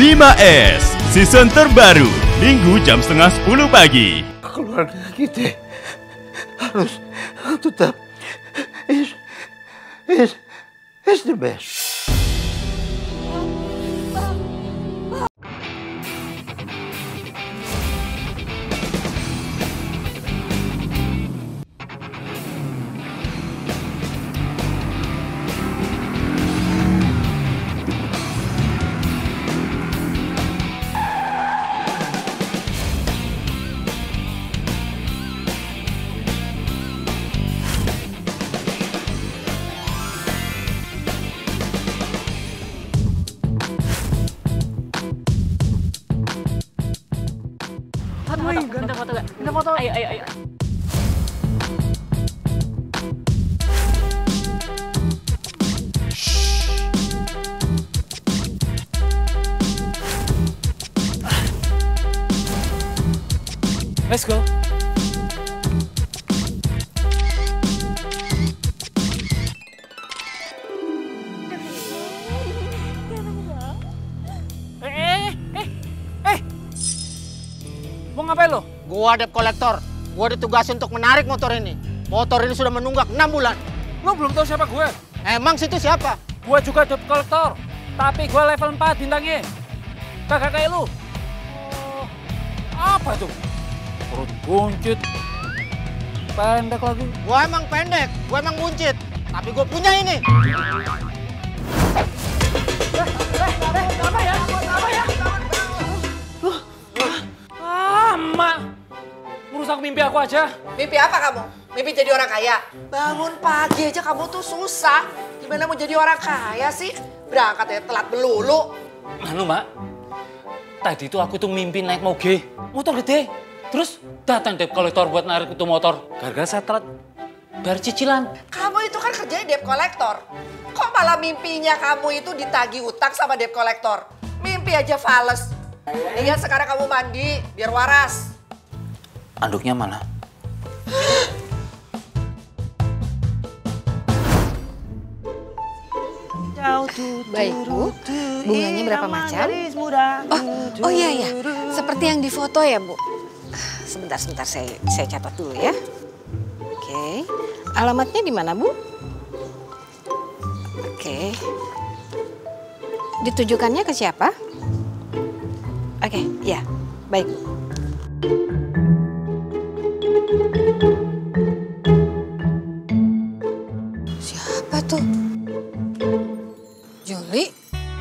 Bima S, season terbaru, Minggu jam 9:30 pagi. Keluarga kita harus tetap is the best. Minta foto. Ayo. Let's go. Mau ngapain lo? Gua debt collector. Gua ditugasin untuk menarik motor ini. Motor ini sudah menunggak 6 bulan. Lo belum tahu siapa gue? Emang situ siapa? Gue juga debt collector. Tapi gue level 4 bintangnya. Kagak kayak lu. Oh, apa tuh? Perut buncit. Pendek lagi. Gua emang pendek, gua emang buncit. Tapi gua punya ini. Apa ya? Emak. Merusak mimpi aku aja. Mimpi apa kamu? Mimpi jadi orang kaya? Bangun pagi aja kamu tuh susah. Gimana mau jadi orang kaya sih? Berangkat ya telat melulu. Anu, Mbak. Tadi tuh aku tuh mimpi naik moge. Motor gede. Terus datang debt collector buat narik itu motor. Gara-gara saya telat bayar cicilan. Kamu itu kan kerjanya debt collector. Kok malah mimpinya kamu itu ditagih utang sama debt collector? Mimpi aja fales. Lihat sekarang kamu mandi biar waras. Anduknya mana? Baik, Bu. Bunganya berapa macam? Oh iya. Seperti yang di foto ya, Bu. Sebentar saya catat dulu ya. Oke. Alamatnya di mana, Bu? Oke. Ditujukannya ke siapa? Oke, ya. Baik. Siapa tuh? Juli?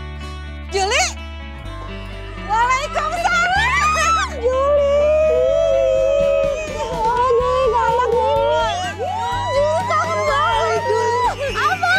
Waalaikumsalam! Juli! Oh, Juli galak nih. Juli kangen banget. Apa?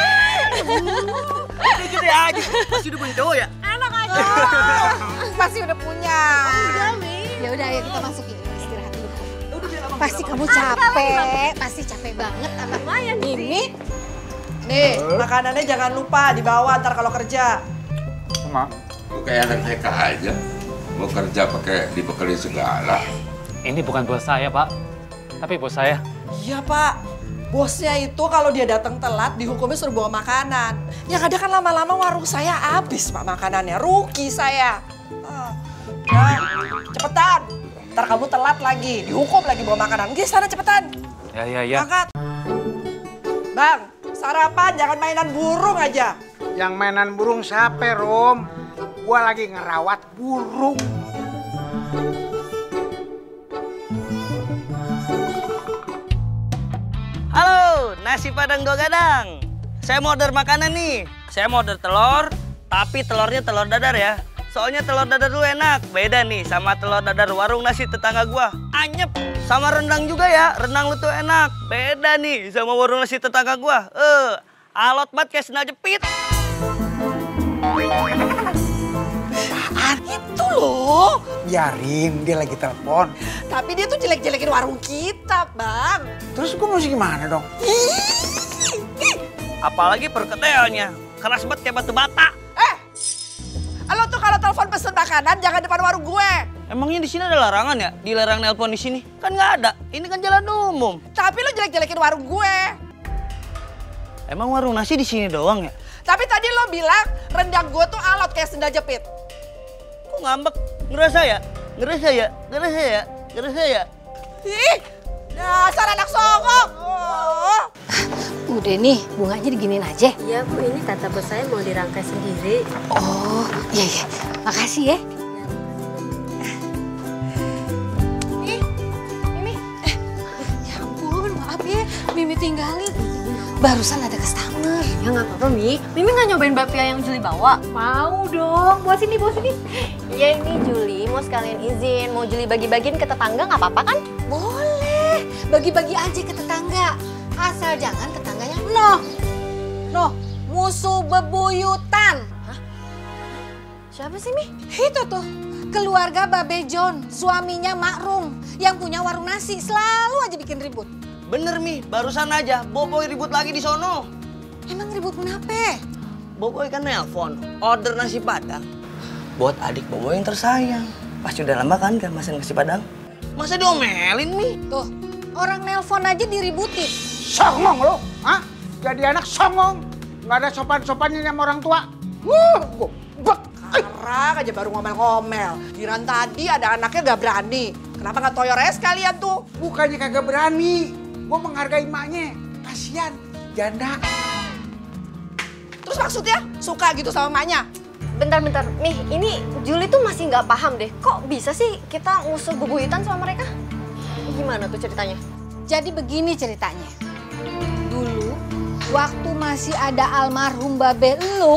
Gede aja. Masih udah punya cowok ya? Enak aja. Pasti udah punya. Ya udah, ayo kita masuk ya. Istirahat dulu. Pasti kamu capek. Pasti capek banget sama ini. Nih, makanannya jangan lupa dibawa ntar kalau kerja. Mak. Kayak anak TK aja. Mau kerja pakai dibekelin segala. Ini bukan bos saya, Pak. Tapi bos saya. Iya, Pak. Bosnya itu kalau dia datang telat dihukumnya suruh bawa makanan. Yang ada kan lama-lama warung saya habis, Pak, makanannya. Rugi saya. Ya, cepetan. Ntar kamu telat lagi, dihukum lagi bawa makanan. Oke, sana cepetan. Ya. Angkat. Bang, sarapan jangan mainan burung aja. Yang mainan burung siapa, Rom? Gua lagi ngerawat burung. Halo, nasi padang dua gadang. Saya mau order makanan nih. Saya mau order telur, tapi telurnya telur dadar ya. Soalnya telur dadar lu enak, beda nih sama telur dadar warung nasi tetangga gua. Anyep, sama rendang juga ya, rendang lu tuh enak. Beda nih sama warung nasi tetangga gua. Alot banget kayak sendal jepit. Apaan itu loh? Biarin, dia lagi telepon. Tapi dia tuh jelek-jelekin warung kita, Bang. Terus gue mesti gimana dong? Apalagi perketeelnya, keras banget kayak batu bata. Lo tuh kalau telepon pesen makanan jangan depan warung gue. Emangnya di sini ada larangan ya? Dilarang nelpon di sini? Kan nggak ada. Ini kan jalan umum. Tapi lo jelek-jelekin warung gue. Emang warung nasi di sini doang ya? Tapi tadi lo bilang rendang gue tuh alot kayak sendal jepit. Kok ngambek? Ngerasa ya? Ngerasa ya? Ngerasa ya? Ngerasa ya? Ih, dasar anak songong. Oh. Udah nih, bunganya diginiin aja. Iya Bu, ini tata bos saya mau dirangkai sendiri. Oh, iya iya. Makasih ya. Mimi. Ya ampun, maaf ya. Mimi tinggalin. Barusan ada customer. Ya nggak apa-apa, Mi. Mimi nggak nyobain bapia yang Juli bawa? Mau dong. Bawa sini, bawa sini. Iya, ini Juli mau sekalian izin. Mau Juli bagi-bagiin ke tetangga nggak apa-apa kan? Boleh. Bagi-bagi aja ke tetangga. Asal jangan tetangganya Noh, musuh bebuyutan. Hah? Siapa sih, Mi? Itu tuh, keluarga Babe John, suaminya Mak Rum, yang punya warung nasi, selalu aja bikin ribut. Bener Mi, barusan aja Boboy ribut lagi di sono. Emang ribut kenapa? Boboy kan nelpon, order nasi padang buat adik Boboy yang tersayang. Pasti udah lama kan gak masak nasi padang? Masa diomelin Mi? Tuh, orang nelpon aja diributin. Songong lo, hah? Jadi anak songong, nggak ada sopan-sopannya sama orang tua. Karak aja baru ngomel-ngomel. Giran tadi ada anaknya gak berani. Kenapa nggak toyornya sekalian tuh? Bukannya kagak berani, gue menghargai emaknya. Kasian, janda. Terus maksudnya suka gitu sama emaknya? Bentar-bentar, Mi. Ini Juli tuh masih nggak paham deh. Kok bisa sih kita musuh bebuyutan sama mereka? Gimana tuh ceritanya? Jadi begini ceritanya. Dulu, waktu masih ada almarhum Babe elu.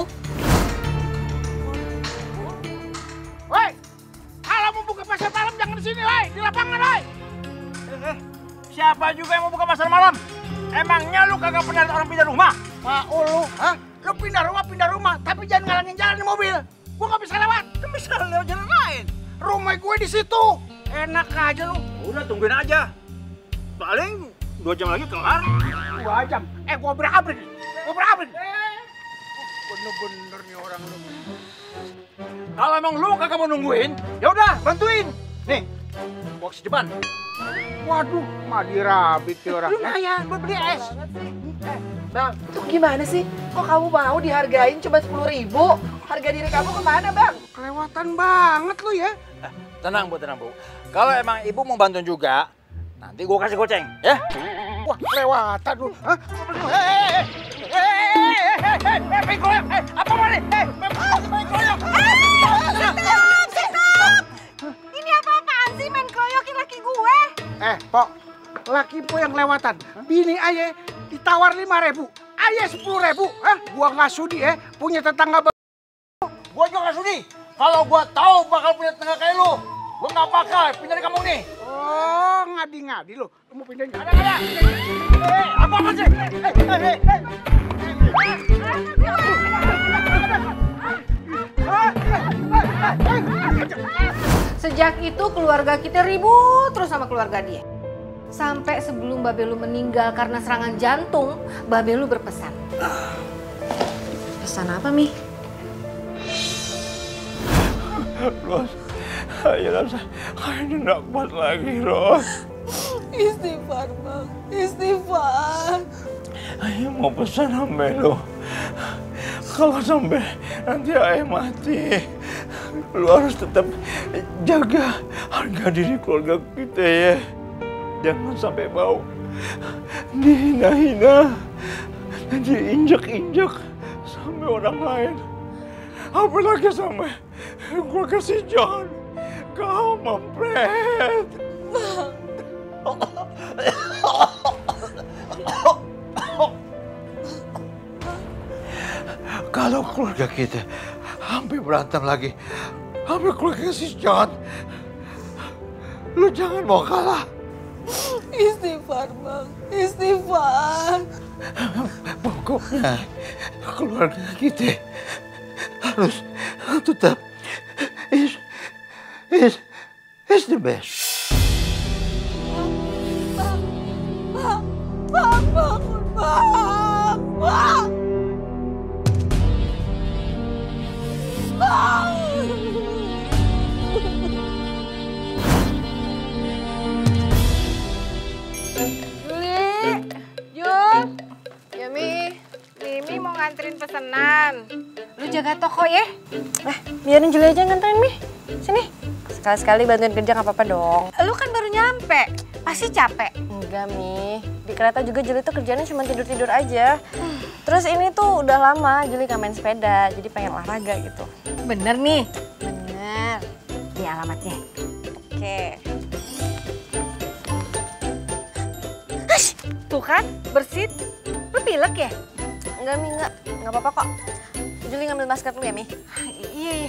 Woi, kalau mau buka pasar malam jangan di sini, woi, di lapangan, woi. Siapa juga yang mau buka pasar malam? Emangnya lu kagak pernah lihat orang pindah rumah? Mau lu, hah? Lu pindah rumah, tapi jangan ngalangin jalan di mobil. Gua nggak bisa lewat. Kan bisa lewat jalan lain. Rumah gue di situ. Enak aja lu. Udah tungguin aja. Paling 2 jam lagi kelar. 2 jam. Gua berabrik. Bener-bener nih orang lu. Kalau emang lu kagak mau nungguin, ya udah bantuin. Nih, box depan. Waduh, madi rabit nih orang. Lumayan buat beli es. Bang, itu gimana sih? Kok kamu mau dihargain cuma 10.000? Harga diri kamu kemana, Bang? Kelewatan banget lu ya. Tenang Bu. Kalau emang ibu mau bantuin juga, nanti gua kasih goceng, ya? Wah, kelewatan lu. Hah? Main koyok! Apa mari? Main koyok! Stop! Ini apa-apaan sih main keroyokin laki gue? Pok, laki po yang kelewatan. Bini aye ditawar 5.000, aye 10.000. Hah? Gua nggak sudi punya tetangga. Gua juga gak sudi. Kalau gua tahu bakal punya tetangga kayak lu, gua nggak bakal pindah di kampung nih. Oh, ngadi-ngadi lu. Lu mau pindahin? Ada. Apa sih? Sejak itu keluarga kita ribut terus sama keluarga dia. Sampai sebelum Babe lu meninggal karena serangan jantung, Babe lu berpesan. Pesan apa, Mi? Ros, ayo Ros, kayaknya nggak kuat lagi, Ros. Istighfar, Bang. Istighfar. Ayo mau pesan sama lo. Kalau sampai nanti ayah mati, lu harus tetap jaga harga diri keluarga kita ya. Jangan sampai mau dihina-hina dan diinjak-injak sama orang lain. Apalagi sama keluarga si John. Kau mampret. Kalau keluarga kita hampir berantem lagi, hampir keluarga si John, lu jangan mau kalah. Istighfar, Bang. Istighfar. Pokoknya keluarga kita harus tetap is the best. Bang, bangun, Bang. Juli, Jun, Yami, Mimi mau nganterin pesanan. Lu jaga toko ya? Biarin Juli aja nganterin, Mi. Sini. Sekali-sekali bantuin kerja nggak apa-apa dong. Lu kan baru nyampe, pasti capek. Enggak, Mi. Di kereta juga Juli tuh kerjanya cuma tidur-tidur aja. Terus ini tuh udah lama Juli nggak main sepeda, jadi pengen olahraga gitu. Bener nih? Bener. Ini alamatnya. Oke. Hush, tuh kan, bersih. Lu pilek ya? Enggak, Mi, enggak. Enggak apa-apa kok. Juli ngambil masker dulu ya, Mi? Iya.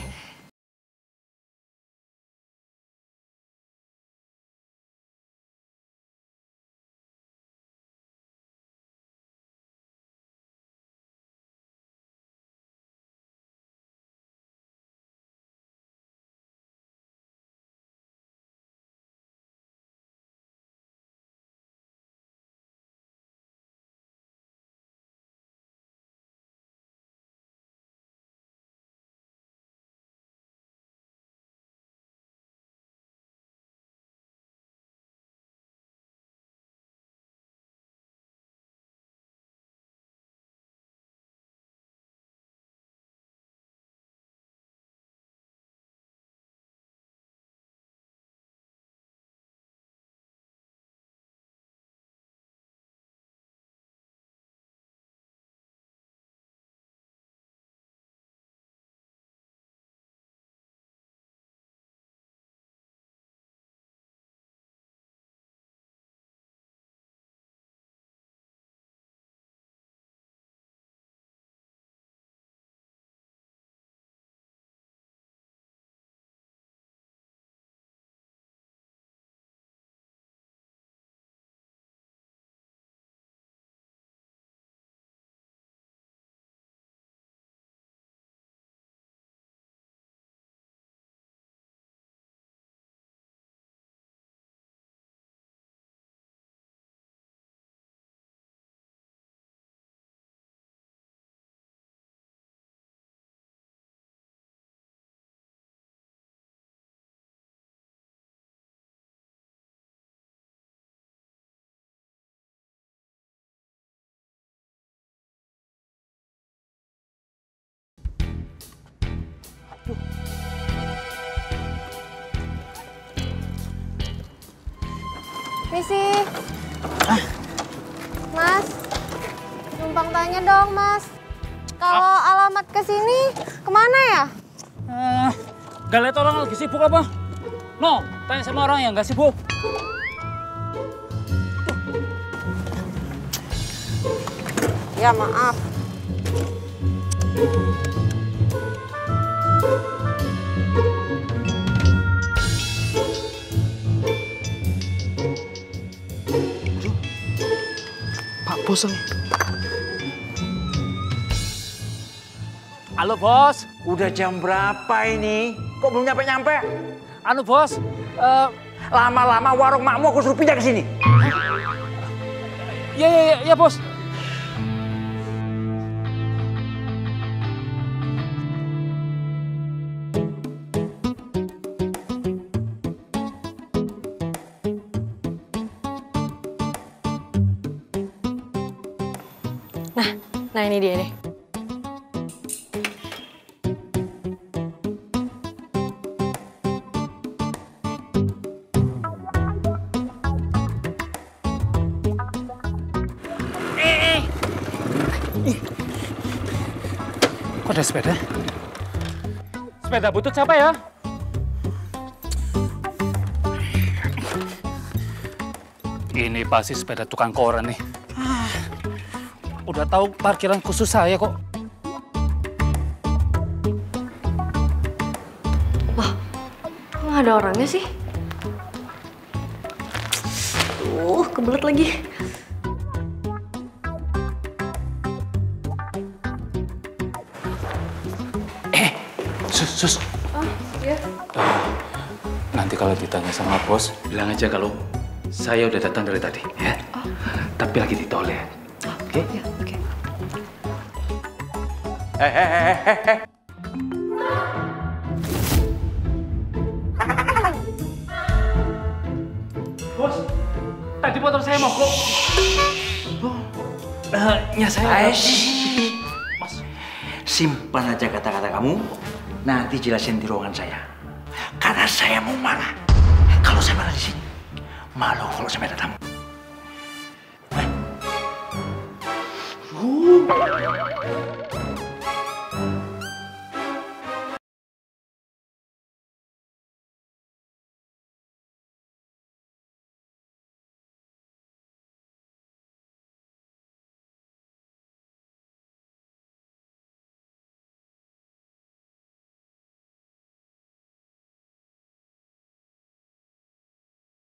Misi. Mas, numpang tanya dong, Mas. Kalau alamat ke sini kemana ya? Gak lihat orang lagi sibuk apa? No, tanya sama orang yang gak sibuk. Ya, maaf. Pak Bos. Halo, Bos. Udah jam berapa ini? Kok belum nyampe-nyampe? Anu, Bos. Lama-lama warung makmu aku suruh pindah ke sini. Ya, Bos. Nah ini dia nih. Kok ada sepeda? Sepeda butut siapa ya? Ini pasti sepeda tukang koran nih. Udah tahu parkiran khusus saya kok. Wah, kok nggak ada orangnya sih? Kebelet lagi. Sus. Oh, iya. Nanti kalau ditanya sama bos, bilang aja kalau saya udah datang dari tadi, ya. Oh. Tapi lagi di toilet. Oke? Ya, oke. Bos, tadi motor saya mogok. Ya saya. Mas, simpan aja kata-kata kamu. Nanti jelasin di ruangan saya. Karena saya mau marah. Kalau saya marah di sini, malu kalau sampai ada tamu.